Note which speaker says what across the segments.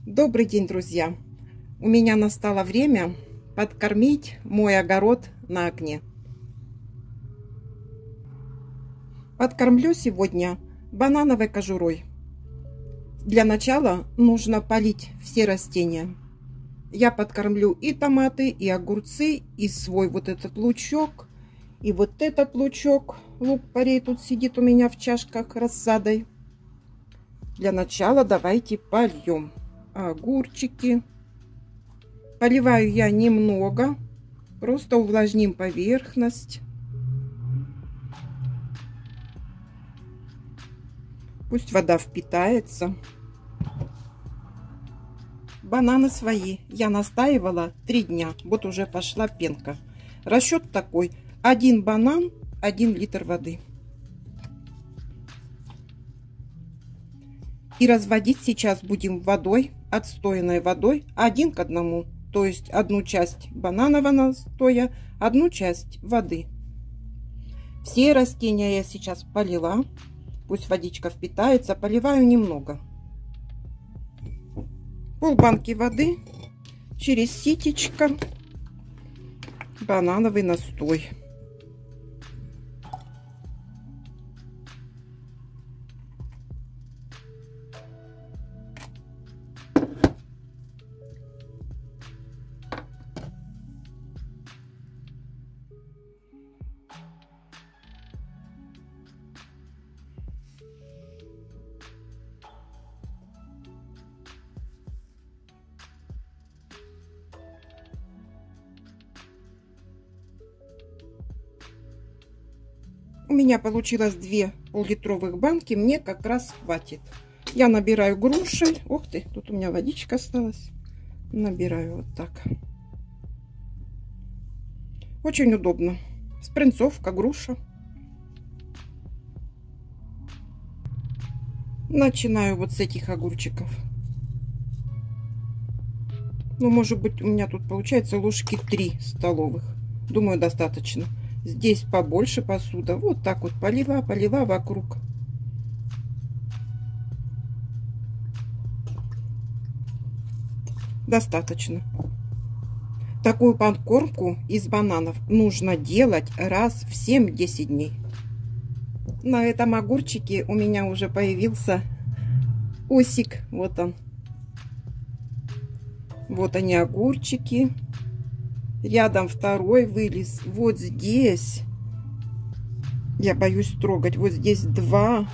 Speaker 1: Добрый день, друзья! У меня настало время подкормить мой огород на окне. Подкормлю сегодня банановой кожурой. Для начала нужно полить все растения. Я подкормлю и томаты, и огурцы, и свой вот этот лучок, и вот этот лучок. Лук-порей тут сидит у меня в чашках рассадой. Для начала давайте польем огурчики. Поливаю я немного, просто увлажним поверхность. Пусть вода впитается. Бананы свои я настаивала 3 дня. Вот уже пошла пенка. Расчет такой: 1 банан, 1 литр воды. И разводить сейчас будем водой, отстоянной водой 1 к 1. То есть 1 часть бананового настоя, 1 часть воды. Все растения я сейчас полила. Пусть водичка впитается. Поливаю немного. Полбанки воды через ситечко. Банановый настой. У меня получилось 2 пол-литровых банки, мне как раз хватит. Я набираю грушей. Ух ты, тут у меня водичка осталась. Набираю вот так. Очень удобно. Спринцовка, груша. Начинаю вот с этих огурчиков. Ну, может быть, у меня тут получается ложки 3 столовых. Думаю, достаточно. Здесь побольше посуда. Вот так вот полила вокруг. Достаточно. Такую подкормку из бананов нужно делать раз в 7-10 дней. На этом огурчике у меня уже появился осик. Вот он. Вот они, огурчики. Рядом второй вылез. Вот здесь. Я боюсь трогать. Вот здесь 2.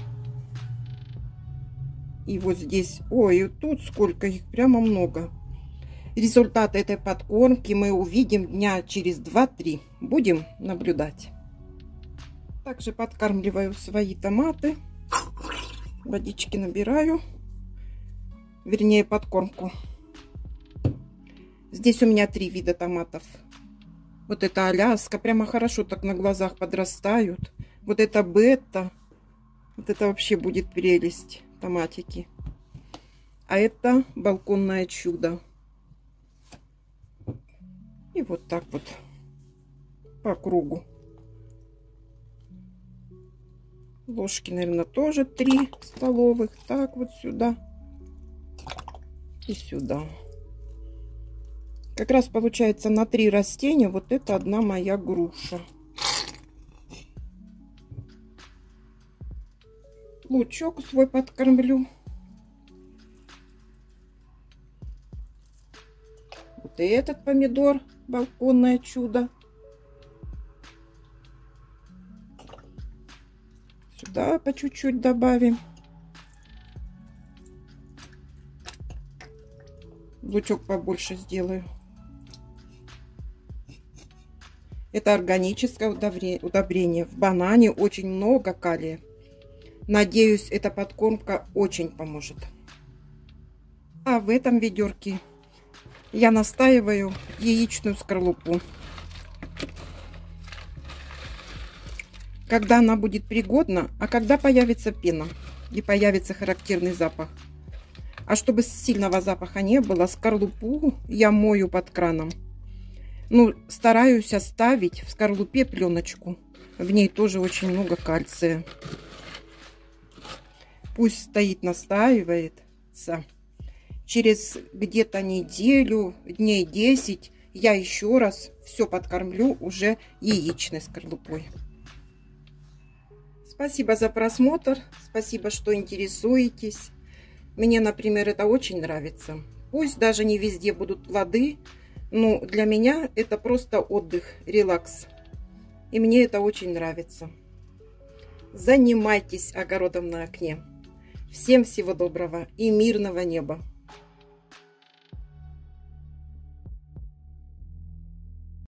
Speaker 1: И вот здесь. Ой, и тут сколько их. Прямо много. Результат этой подкормки мы увидим дня через 2-3. Будем наблюдать. Также подкармливаю свои томаты. Водички набираю. Вернее, подкормку. Здесь у меня 3 вида томатов. Вот это Аляска. Прямо хорошо так на глазах подрастают. Вот это бета. Вот это вообще будет прелесть. Томатики. А это балконное чудо. И вот так вот. По кругу. Ложки, наверное, тоже 3 столовых. Так вот сюда. И сюда. Как раз получается на 3 растения. Вот это одна моя груша. Лучок свой подкормлю. Вот и этот помидор. Балконное чудо. Сюда по чуть-чуть добавим. Лучок побольше сделаю. Это органическое удобрение. В банане очень много калия. Надеюсь, эта подкормка очень поможет. А в этом ведерке я настаиваю яичную скорлупу. Когда она будет пригодна, а когда появится пена и появится характерный запах. А чтобы сильного запаха не было, скорлупу я мою под краном. Ну, стараюсь оставить в скорлупе пленочку. В ней тоже очень много кальция. Пусть стоит, настаивается. через где-то неделю, дней 10, я еще раз все подкормлю уже яичной скорлупой. Спасибо за просмотр, спасибо, что интересуетесь. Мне, например, это очень нравится. Пусть даже не везде будут плоды, но для меня это просто отдых, релакс. И мне это очень нравится. Занимайтесь огородом на окне. Всем всего доброго и мирного неба!